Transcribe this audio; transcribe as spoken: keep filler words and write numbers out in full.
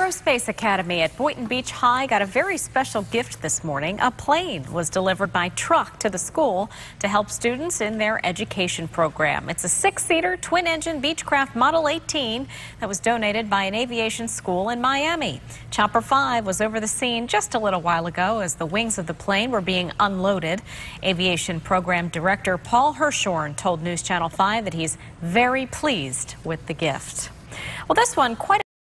Aerospace Academy at Boynton Beach High got a very special gift this morning. A plane was delivered by truck to the school to help students in their education program. It's a six-seater, twin-engine Beechcraft Model eighteen that was donated by an aviation school in Miami. Chopper five was over the scene just a little while ago as the wings of the plane were being unloaded. Aviation Program Director Paul Hirshorn told News Channel five that he's very pleased with the gift. Well, this one quite